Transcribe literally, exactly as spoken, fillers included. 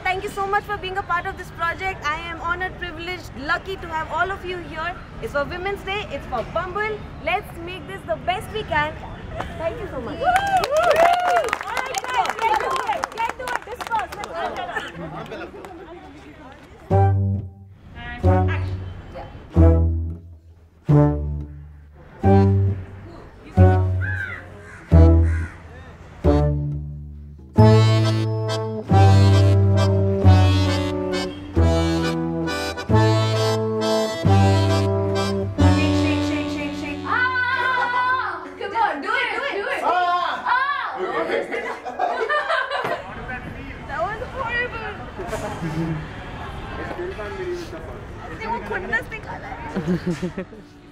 thank you so much for being a part of this project. I am honored, privileged, lucky to have all of you here. It's for Women's Day, it's for Bumble. Let's make this the best we can. Thank you so much. Alright guys, get to it, get to it, discuss. That was horrible. वो खुन्नस निकाला है.